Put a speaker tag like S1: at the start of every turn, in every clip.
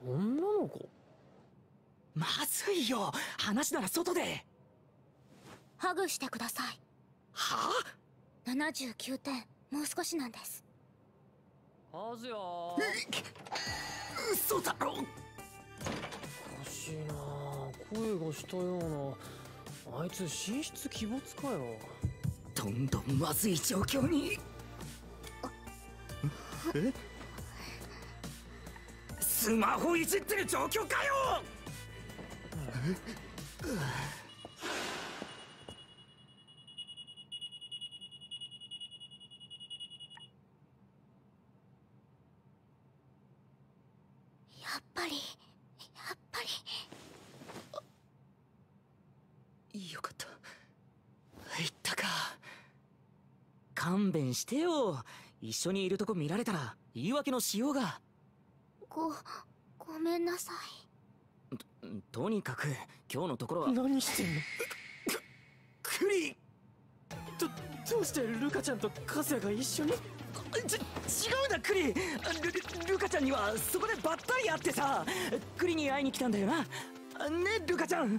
S1: 女の子？
S2: まずいよ、話なら外で。
S3: ハグしてください。
S2: は
S3: あ、79点、もう少しなんです。
S1: アジア。
S2: 嘘だろ。
S1: おかしいな、声がしたような。あいつ寝室鬼没かよ。
S2: どんどんまずい状況に。え？スマホいじってる状況かよ。
S3: やっぱり
S2: よかった、言ったか。勘弁してよ。一緒にいるとこ見られたら言い訳のしようが。
S3: ごめんなさい。
S2: とにかく今日のところは。
S1: 何してんの？
S2: クリ。
S1: どうしてルカちゃんとカズヤが一緒に？違
S2: うなクリ。ルカちゃんにはそこでばったり会ってさ、クリに会いに来たんだよな。ね、ルカちゃん。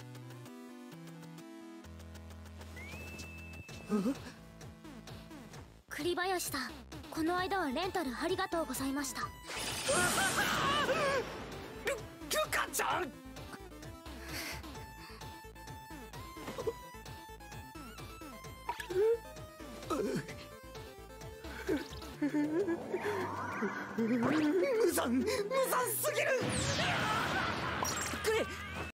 S3: 栗林さん、この間はレンタルありがとうございました。
S2: ルカちゃん。無残すぎる。